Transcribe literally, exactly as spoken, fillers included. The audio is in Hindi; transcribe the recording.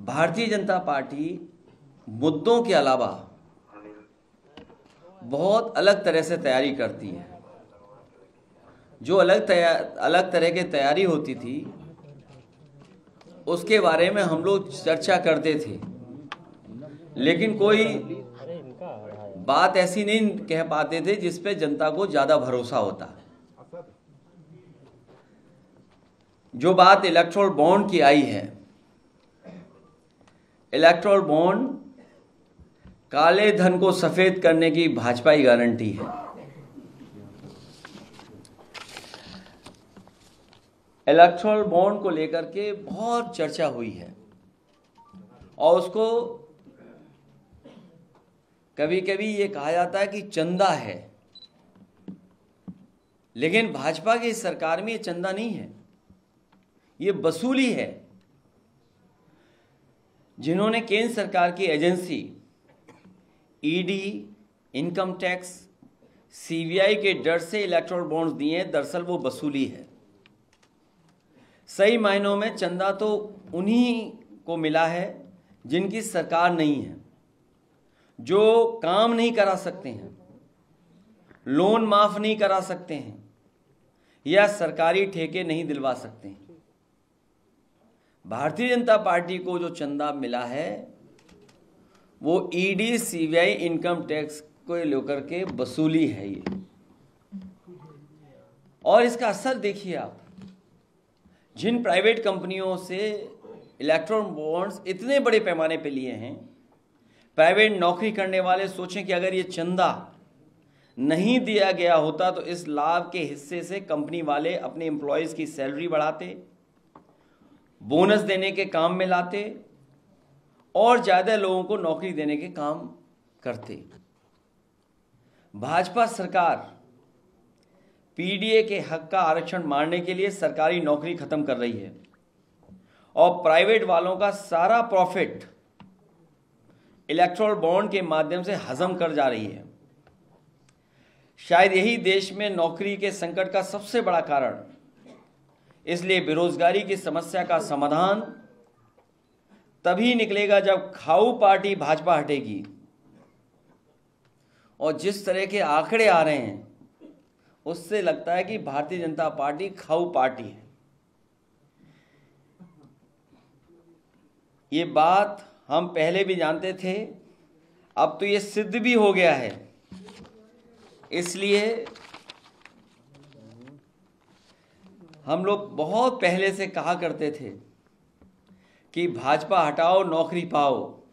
भारतीय जनता पार्टी मुद्दों के अलावा बहुत अलग तरह से तैयारी करती है। जो अलग तैयार अलग तरह की तैयारी होती थी उसके बारे में हम लोग चर्चा करते थे, लेकिन कोई बात ऐसी नहीं कह पाते थे जिस पे जनता को ज़्यादा भरोसा होता। जो बात इलेक्टोरल बॉन्ड की आई है, इलेक्टोरल बॉन्ड काले धन को सफेद करने की भाजपा की गारंटी है। इलेक्टोरल बॉन्ड को लेकर के बहुत चर्चा हुई है और उसको कभी कभी ये कहा जाता है कि चंदा है, लेकिन भाजपा की सरकार में ये चंदा नहीं है, ये वसूली है। जिन्होंने केंद्र सरकार की agency ED, income tax, CBI के डर से इलेक्टोरल बॉन्ड्स दिए हैं, दरअसल वो वसूली है। सही मायनों में चंदा तो उन्हीं को मिला है जिनकी सरकार नहीं है, जो काम नहीं करा सकते हैं, लोन माफ नहीं करा सकते हैं या सरकारी ठेके नहीं दिलवा सकते हैं। भारतीय जनता पार्टी को जो चंदा मिला है वो ईडी, सीबीआई, इनकम टैक्स को लेकर के वसूली है ये। और इसका असर देखिए आप, जिन प्राइवेट कंपनियों से इलेक्ट्रॉन बॉन्ड्स इतने बड़े पैमाने पे लिए हैं, प्राइवेट नौकरी करने वाले सोचें कि अगर ये चंदा नहीं दिया गया होता तो इस लाभ के हिस्से से कंपनी वाले अपने एम्प्लॉयज़ की सैलरी बढ़ाते, बोनस देने के काम में लाते और ज़्यादा लोगों को नौकरी देने के काम करते। भाजपा सरकार पीडीए के हक का आरक्षण मारने के लिए सरकारी नौकरी खत्म कर रही है और प्राइवेट वालों का सारा प्रॉफिट इलेक्टोरल बॉन्ड के माध्यम से हजम कर जा रही है। शायद यही देश में नौकरी के संकट का सबसे बड़ा कारण। इसलिए बेरोजगारी की समस्या का समाधान तभी निकलेगा जब खाऊ पार्टी भाजपा हटेगी। और जिस तरह के आंकड़े आ रहे हैं उससे लगता है कि भारतीय जनता पार्टी खाऊ पार्टी है। ये बात हम पहले भी जानते थे, अब तो ये सिद्ध भी हो गया है। इसलिए हम लोग बहुत पहले से कहा करते थे कि भाजपा हटाओ नौकरी पाओ।